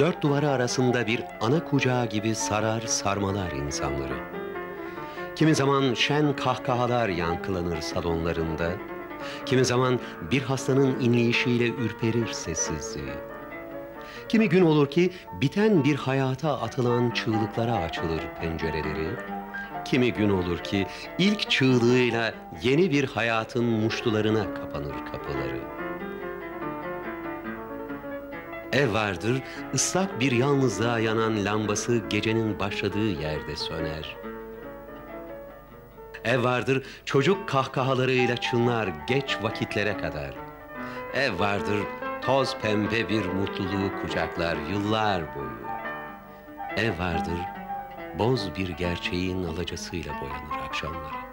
dört duvarı arasında bir ana kucağı gibi sarar sarmalar insanları. Kimi zaman şen kahkahalar yankılanır salonlarında, kimi zaman bir hastanın inleyişiyle ürperir sessizliği. Kimi gün olur ki biten bir hayata atılan çığlıklara açılır pencereleri, kimi gün olur ki ilk çığlığıyla yeni bir hayatın muştularına kapanır kapıları. Ev vardır, ıslak bir yalnızlığa yanan lambası gecenin başladığı yerde söner. Ev vardır, çocuk kahkahalarıyla çınlar geç vakitlere kadar. Ev vardır, toz pembe bir mutluluğu kucaklar yıllar boyu. Ev vardır, boz bir gerçeğin alacasıyla boyanır akşamları.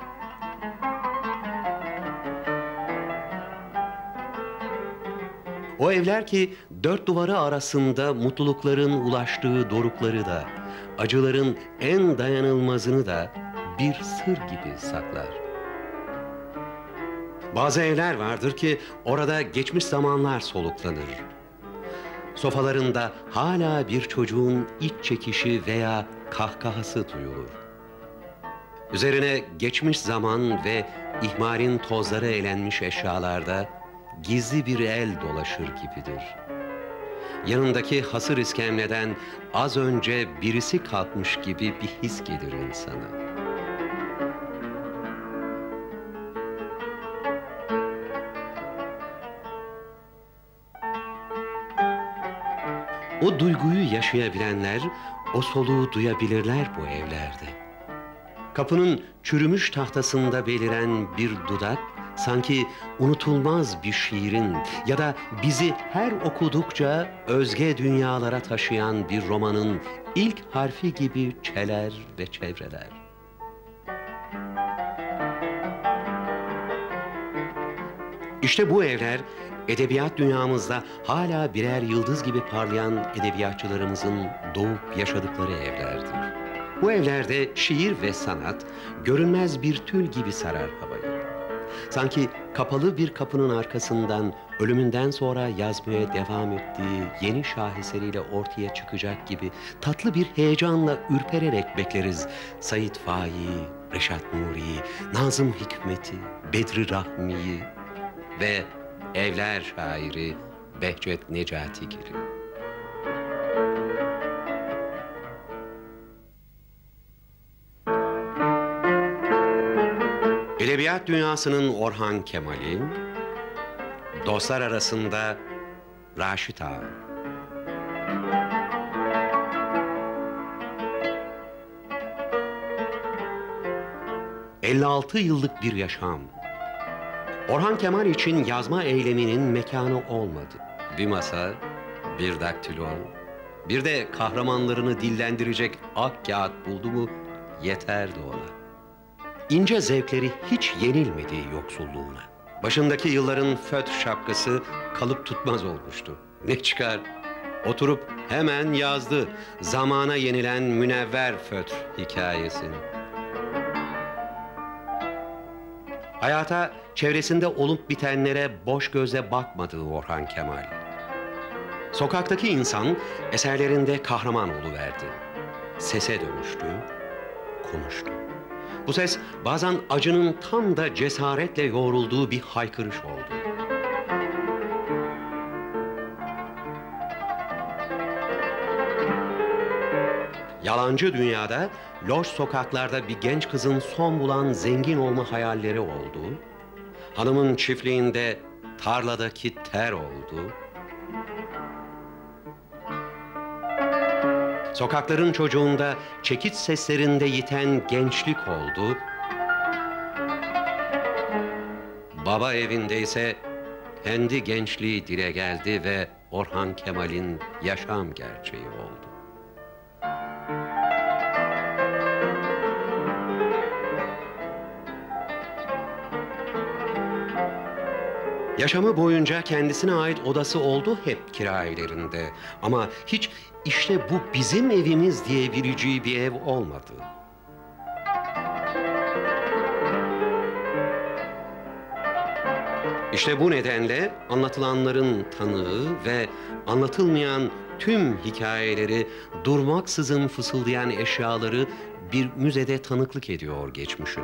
O evler ki dört duvarı arasında mutlulukların ulaştığı dorukları da, acıların en dayanılmazını da bir sır gibi saklar. Bazı evler vardır ki orada geçmiş zamanlar soluklanır. Sofalarında hala bir çocuğun iç çekişi veya kahkahası duyulur. Üzerine geçmiş zaman ve ihmalin tozları elenmiş eşyalarda gizli bir el dolaşır gibidir. Yanındaki hasır iskemleden az önce birisi kalkmış gibi bir his gelir insana. O duyguyu yaşayabilenler, o soluğu duyabilirler bu evlerde. Kapının çürümüş tahtasında beliren bir dudak, sanki unutulmaz bir şiirin ya da bizi her okudukça özge dünyalara taşıyan bir romanın ilk harfi gibi çeler ve çevreler. İşte bu evler, edebiyat dünyamızda hala birer yıldız gibi parlayan edebiyatçılarımızın doğup yaşadıkları evlerdir. Bu evlerde şiir ve sanat görünmez bir tül gibi sarar havayı. Sanki kapalı bir kapının arkasından ölümünden sonra yazmaya devam ettiği yeni şaheseriyle ortaya çıkacak gibi tatlı bir heyecanla ürpererek bekleriz Said Faik'i, Reşat Nuri'yi, Nazım Hikmet'i, Bedri Rahmi'yi ve evler şairi Behçet Necatigil'i. Edebiyat dünyasının Orhan Kemal'i, dostlar arasında Raşit Ağa. ...56 yıllık bir yaşam. Orhan Kemal için yazma eyleminin mekanı olmadı. Bir masa, bir daktilo, bir de kahramanlarını dillendirecek ak kağıt buldu mu yeterdi ona. İnce zevkleri hiç yenilmedi yoksulluğuna. Başındaki yılların fötr şapkası kalıp tutmaz olmuştu. Ne çıkar? Oturup hemen yazdı zamana yenilen münevver fötr hikayesini. Hayata, çevresinde olup bitenlere boş gözle bakmadı Orhan Kemal. Sokaktaki insan eserlerinde kahraman oluverdi. Sese dönüştü, konuştu. Bu ses bazen acının tam da cesaretle yoğrulduğu bir haykırış oldu. Yalancı dünyada, loş sokaklarda bir genç kızın son bulan zengin olma hayalleri oldu. Hanımın çiftliğinde tarladaki ter oldu. Sokakların çocuğunda çekiç seslerinde yiten gençlik oldu. Baba evinde ise kendi gençliği dile geldi ve Orhan Kemal'in yaşam gerçeği oldu. Yaşamı boyunca kendisine ait odası oldu hep kira evlerinde. Ama hiç işte bu bizim evimiz diyebileceği bir ev olmadı. İşte bu nedenle anlatılanların tanığı ve anlatılmayan tüm hikayeleri, durmaksızın fısıldayan eşyaları bir müzede tanıklık ediyor geçmişine.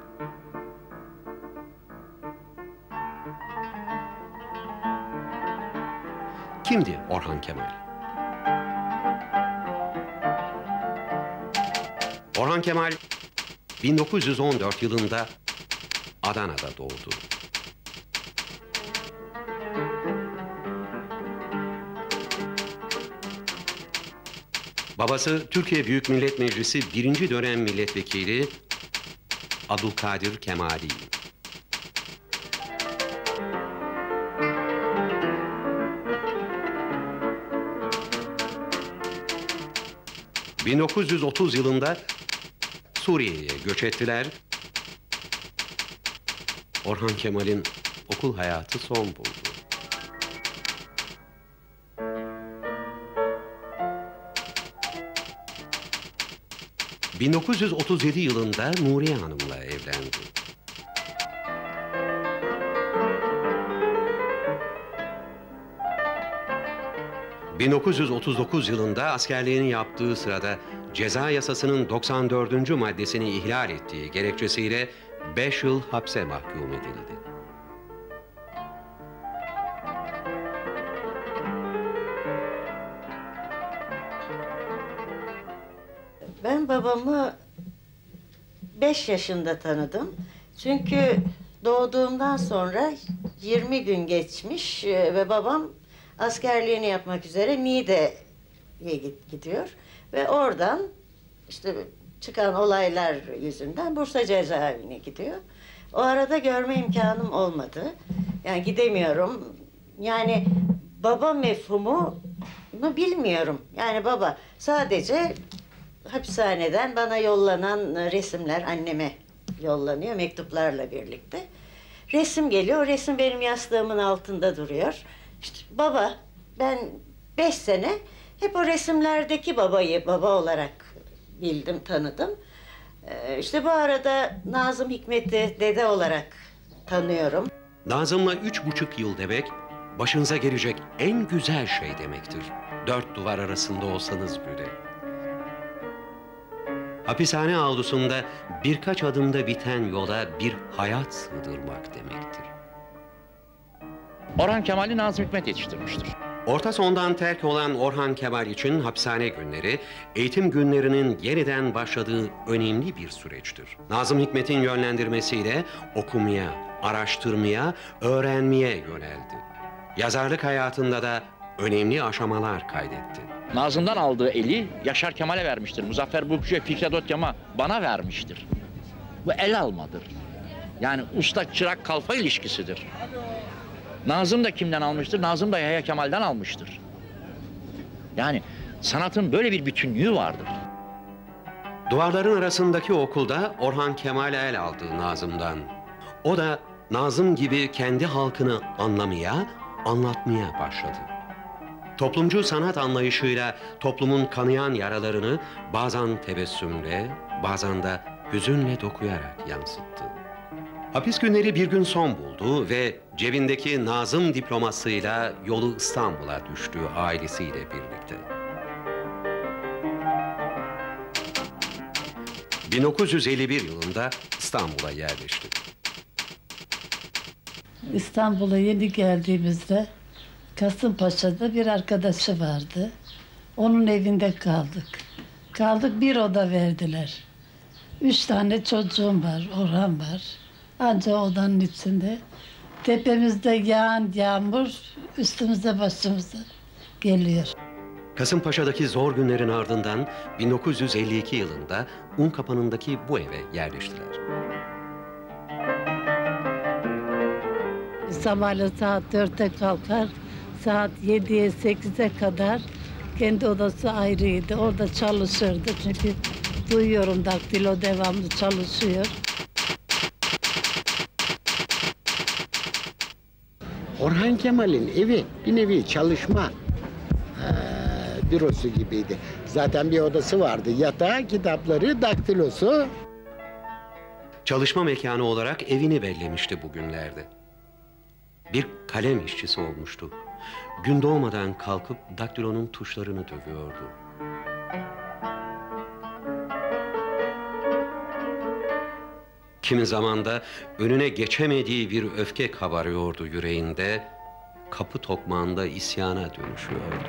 Kimdi Orhan Kemal? Orhan Kemal 1914 yılında Adana'da doğdu. Babası Türkiye Büyük Millet Meclisi 1. dönem milletvekili Abdülkadir Kemali. ...1930 yılında Suriye'ye göç ettiler. Orhan Kemal'in okul hayatı son buldu. ...1937 yılında Nuriye Hanım'la evlendi. ...1939 yılında askerliğini yaptığı sırada... ...ceza yasasının 94. maddesini ihlal ettiği gerekçesiyle... ...5 yıl hapse mahkum edildi. Ben babamı 5 yaşında tanıdım. Çünkü doğduğumdan sonra 20 gün geçmiş ve babam askerliğini yapmak üzere Niğde'ye gidiyor. Ve oradan işte çıkan olaylar yüzünden Bursa cezaevine gidiyor. O arada görme imkanım olmadı. Yani gidemiyorum. Yani baba mefhumunu bilmiyorum. Yani baba sadece hapishaneden bana yollanan resimler anneme yollanıyor mektuplarla birlikte. Resim geliyor. O resim benim yastığımın altında duruyor. İşte baba, ben 5 sene hep o resimlerdeki babayı baba olarak bildim, tanıdım. İşte bu arada Nazım Hikmet'i dede olarak tanıyorum. Nazım'la 3,5 yıl demek, başınıza gelecek en güzel şey demektir. 4 duvar arasında olsanız bile. Hapishane avlusunda birkaç adımda biten yola bir hayat sığdırmak demektir. Orhan Kemal'i Nazım Hikmet yetiştirmiştir. Orta sondan terk olan Orhan Kemal için hapishane günleri, eğitim günlerinin yeniden başladığı önemli bir süreçtir. Nazım Hikmet'in yönlendirmesiyle okumaya, araştırmaya, öğrenmeye yöneldi. Yazarlık hayatında da önemli aşamalar kaydetti. Nazım'dan aldığı eli Yaşar Kemal'e vermiştir. Muzaffer Bulkçu'ya, Fikret Otyam'a bana vermiştir. Bu el almadır. Yani usta çırak kalfa ilişkisidir. Nazım da kimden almıştır? Nazım da Yahya Kemal'den almıştır. Yani sanatın böyle bir bütünlüğü vardır. Duvarların arasındaki okulda Orhan Kemal el aldı Nazım'dan. O da Nazım gibi kendi halkını anlamaya, anlatmaya başladı. Toplumcu sanat anlayışıyla toplumun kanayan yaralarını bazen tebessümle, bazen de hüzünle dokuyarak yansıttı. Hapis günleri bir gün son buldu ve cebindeki Nazım diplomasıyla yolu İstanbul'a düştü ailesiyle birlikte. 1951 yılında İstanbul'a yerleşti. İstanbul'a yeni geldiğimizde Kasımpaşa'da bir arkadaşı vardı. Onun evinde kaldık. Kaldık, bir oda verdiler. 3 tane çocuğum var, Orhan var. Ancak odanın içinde. Tepemizde yağan yağmur üstümüze başımıza geliyor. Kasımpaşa'daki zor günlerin ardından 1952 yılında Unkapanı'ndaki bu eve yerleştiler. Sabahleyin saat 4'te kalkar, saat 7'ye 8'e kadar kendi odası ayrıydı. Orada çalışırdı çünkü duyuyorum daktilo devamlı çalışıyor. Orhan Kemal'in evi bir nevi çalışma bürosu gibiydi. Zaten bir odası vardı. Yatağı, kitapları, daktilosu. Çalışma mekanı olarak evini bellemişti bugünlerde. Bir kalem işçisi olmuştu. gün doğmadan kalkıp daktilonun tuşlarını dövüyordu. Kimi zaman da önüne geçemediği bir öfke kabarıyordu yüreğinde, kapı tokmağında isyana dönüşüyordu.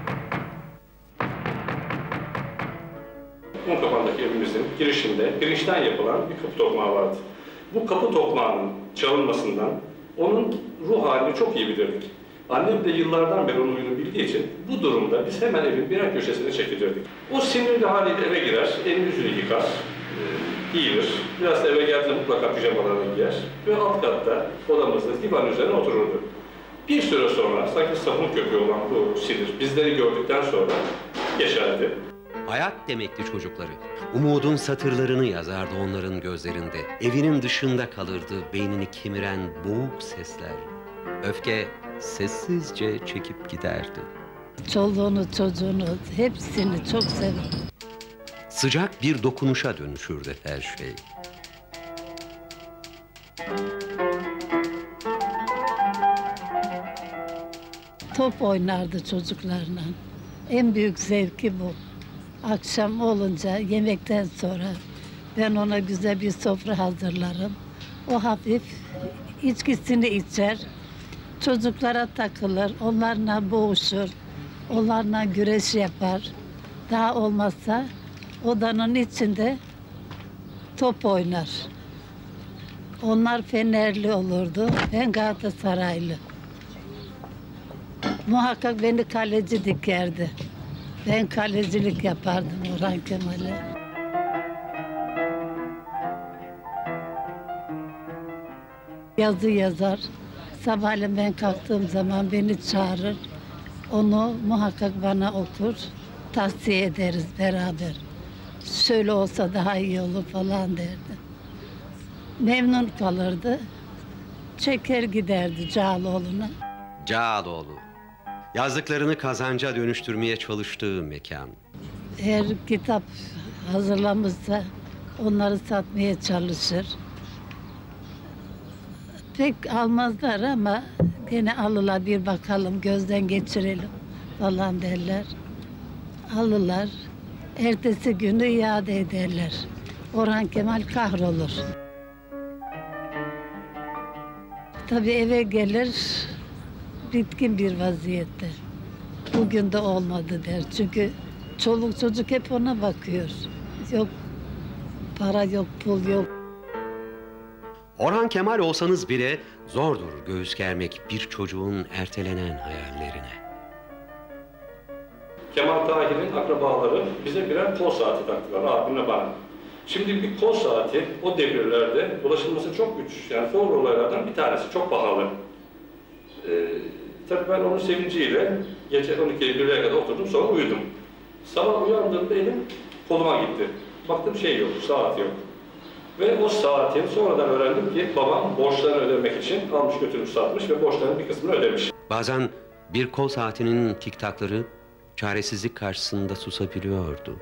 Unkapan'daki evimizin girişinde pirinçten yapılan bir kapı tokmağı vardı. Bu kapı tokmağının çalınmasından onun ruh halini çok iyi bilirdik. Annem de yıllardan beri onun huyunu bildiği için bu durumda biz hemen evin birer köşesine çekilirdik. O sinirli haliyle eve girer, elini yüzünü yıkar, giyilir. Biraz da eve geldiğinde mutlaka pijamalarını giyer ve alt katta odamızda divan üzerine otururdu. Bir süre sonra sanki sabun köpüğü olan bu sinir bizleri gördükten sonra geçerdi. Hayat demekti çocukları. Umudun satırlarını yazardı onların gözlerinde. Evinin dışında kalırdı beynini kemiren boğuk sesler. Öfke sessizce çekip giderdi. Çoluğunu, çocuğunu, hepsini çok sever. Sıcak bir dokunuşa dönüşürdü her şey. Top oynardı çocuklarla. En büyük zevki bu. Akşam olunca yemekten sonra ben ona güzel bir sofra hazırlarım. O hafif içkisini içer, çocuklara takılır, onlarla boğuşur, onlarla güreş yapar. Daha olmazsa odanın içinde top oynar. Onlar Fenerli olurdu, ben Galatasaraylı. Muhakkak beni kaleci dikerdi. Ben kalecilik yapardım Orhan Kemal'e. Yazı yazar. Sabahleyin ben kalktığım zaman beni çağırır. Onu muhakkak bana okur. Tavsiye ederiz beraber. Şöyle olsa daha iyi olur falan derdi. Memnun kalırdı. Çeker giderdi Cağaloğlu'na. Cağaloğlu. Yazdıklarını kazanca dönüştürmeye çalıştığı mekan. Eğer kitap hazırlamışsa onları satmaya çalışır. Pek almazlar ama gene alırlar, bir bakalım, gözden geçirelim falan derler. Alırlar. Ertesi günü iade ederler. Orhan Kemal kahrolur. Tabii eve gelir bitkin bir vaziyette. Bugün de olmadı der. Çünkü çoluk çocuk hep ona bakıyor. Yok para, yok pul, yok. Orhan Kemal olsanız bile zordur göğüs germek bir çocuğun ertelenen hayallerine. Kemal Tahir'in akrabaları bize birer kol saati taktılar, abimle bana. Şimdi bir kol saati o devirlerde ulaşılması çok güç. Yani favori olaylardan bir tanesi, çok pahalı. Tabii ben onun sevinciyle gece 12'ye 1'e kadar oturdum, sonra uyudum. Sabah uyandığımda elim koluma gitti. Baktım şey yok, saat yok. Ve o saati sonradan öğrendim ki babam borçlarını ödemek için almış götürmüş satmış ve borçlarının bir kısmını ödemiş. Bazen bir kol saatinin tiktakları çaresizlik karşısında susabiliyordu.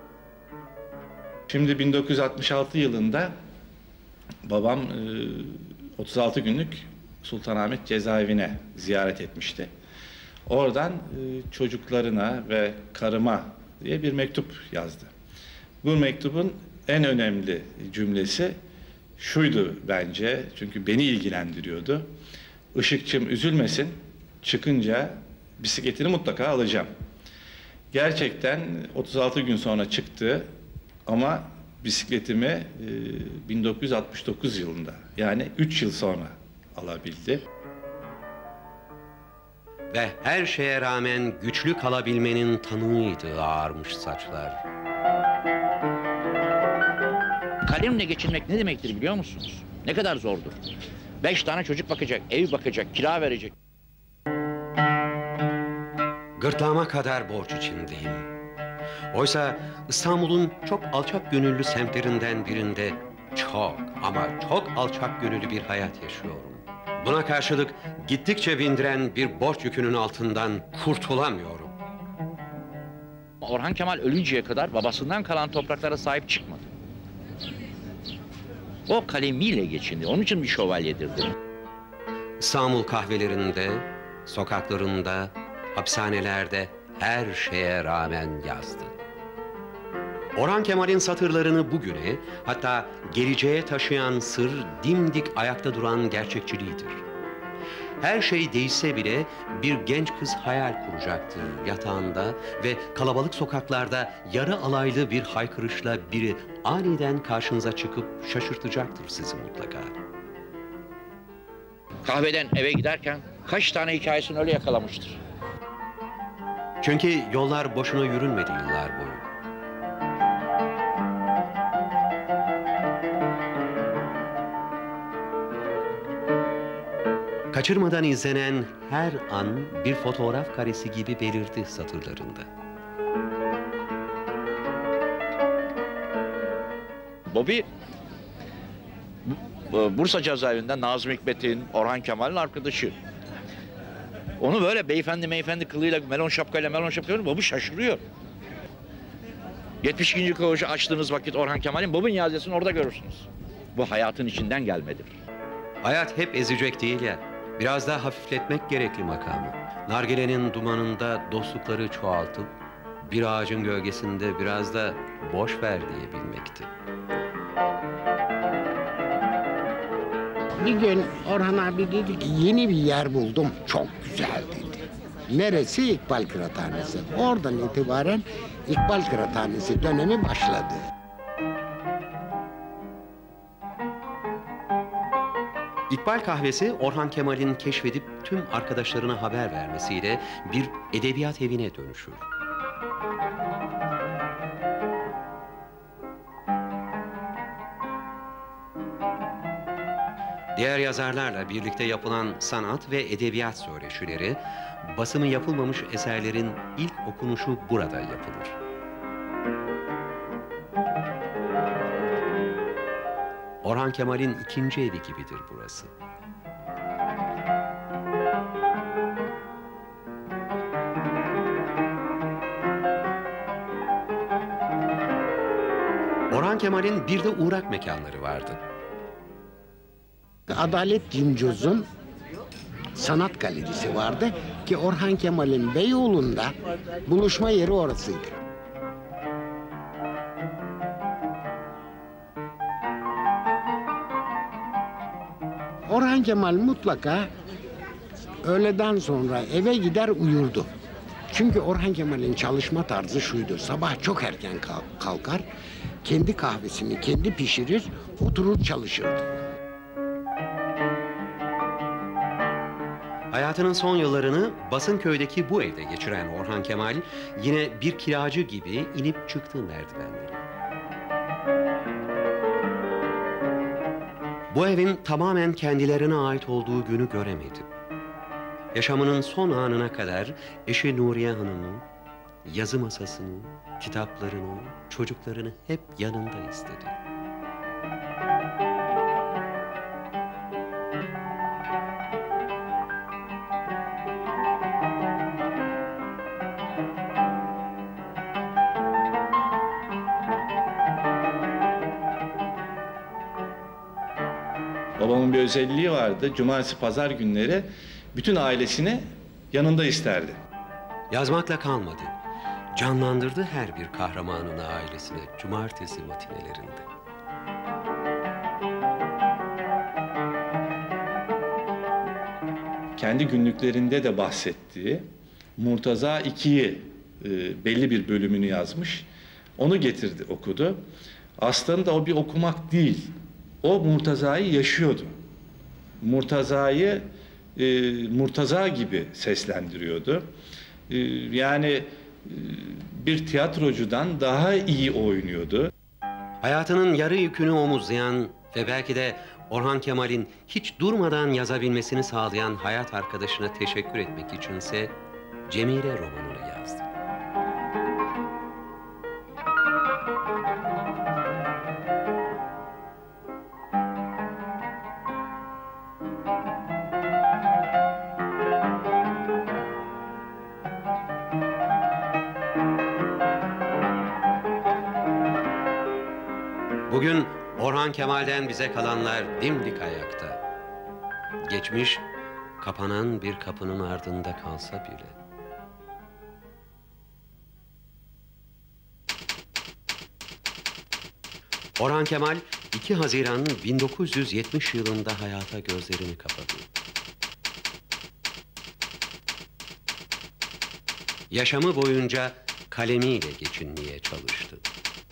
Şimdi 1966 yılında babam 36 günlük Sultanahmet cezaevine ziyaret etmişti. Oradan çocuklarına ve karıma diye bir mektup yazdı. Bu mektubun en önemli cümlesi şuydu bence, çünkü beni ilgilendiriyordu. Işıkçım üzülmesin, çıkınca bisikletini mutlaka alacağım. Gerçekten 36 gün sonra çıktı ama bisikletimi 1969 yılında, yani 3 yıl sonra alabildi. Ve her şeye rağmen güçlü kalabilmenin tanığıydı ağarmış saçlar. Kalemle geçinmek ne demektir biliyor musunuz? Ne kadar zordur. 5 tane çocuk bakacak, ev bakacak, kira verecek. Gırtlağıma kadar borç içindeyim. Oysa İstanbul'un çok alçak gönüllü semtlerinden birinde çok ama çok alçak gönüllü bir hayat yaşıyorum. Buna karşılık gittikçe bindiren bir borç yükünün altından kurtulamıyorum. Orhan Kemal ölünceye kadar babasından kalan topraklara sahip çıkmadı. O kalemiyle geçindi. Onun için bir şövalyedir dedim. İstanbul kahvelerinde, sokaklarında, hapishanelerde her şeye rağmen yazdı. Orhan Kemal'in satırlarını bugüne, hatta geleceğe taşıyan sır dimdik ayakta duran gerçekçiliğidir. Her şey değişse bile bir genç kız hayal kuracaktır yatağında ve kalabalık sokaklarda yarı alaylı bir haykırışla biri aniden karşınıza çıkıp şaşırtacaktır sizi mutlaka. Kahveden eve giderken kaç tane hikayesini öyle yakalamıştır. Çünkü yollar boşuna yürünmedi yıllar boyu. Kaçırmadan izlenen her an bir fotoğraf karesi gibi belirdi satırlarında. Bobby, Bursa cezaevinden Nazım Hikmet'in, Orhan Kemal'in arkadaşı. Onu böyle beyefendi kılığıyla, melon şapkayla Bobby şaşırıyor. 72. koğuşu açtığınız vakit Orhan Kemal'in Bobby'nin yazısını orada görürsünüz. Bu hayatın içinden gelmedir. Hayat hep ezecek değil ya. Biraz daha hafifletmek gerekli makamı. Nargilenin dumanında dostlukları çoğaltıp bir ağacın gölgesinde biraz da boş ver diyebilmekti. Bir gün Orhan abi dedi ki yeni bir yer buldum, çok güzel dedi. Neresi? İkbal Kıraathanesi. Oradan itibaren İkbal Kıraathanesi dönemi başladı. İkbal Kahvesi, Orhan Kemal'in keşfedip tüm arkadaşlarına haber vermesiyle bir edebiyat evine dönüşür. Diğer yazarlarla birlikte yapılan sanat ve edebiyat söyleşileri, basımı yapılmamış eserlerin ilk okunuşu burada yapılır. Orhan Kemal'in ikinci evi gibidir burası. Orhan Kemal'in bir de uğrak mekanları vardı. Adalet Cincoz'un sanat galerisi vardı ki Orhan Kemal'in Beyoğlu'nda buluşma yeri orasıydı. Orhan Kemal mutlaka öğleden sonra eve gider uyurdu. Çünkü Orhan Kemal'in çalışma tarzı şuydu: sabah çok erken kalkar, kendi kahvesini kendi pişirir, oturur çalışırdı. Hayatının son yıllarını Basınköy'deki bu evde geçiren Orhan Kemal, yine bir kiracı gibi inip çıktı merdivenleri. Bu evin tamamen kendilerine ait olduğu günü göremedi. Yaşamının son anına kadar eşi Nuriye Hanım'ı, yazı masasını, kitaplarını, çocuklarını hep yanında istedi. Babamın bir özelliği vardı. Cumartesi, pazar günleri bütün ailesini yanında isterdi. Yazmakla kalmadı. Canlandırdı her bir kahramanını ailesine cumartesi matinelerinde. Kendi günlüklerinde de bahsettiği Murtaza 2'yi belli bir bölümünü yazmış. Onu getirdi, okudu. Aslında o bir okumak değil. O Murtaza'yı yaşıyordu. Murtaza'yı Murtaza gibi seslendiriyordu. Yani bir tiyatrocudan daha iyi oynuyordu. Hayatının yarı yükünü omuzlayan ve belki de Orhan Kemal'in hiç durmadan yazabilmesini sağlayan hayat arkadaşına teşekkür etmek içinse Cemile romanını yazdı. Bugün Orhan Kemal'den bize kalanlar dimdik ayakta. Geçmiş kapanan bir kapının ardında kalsa bile. Orhan Kemal 2 Haziran 1970 yılında hayata gözlerini kapadı. Yaşamı boyunca kalemiyle geçinmeye çalıştı.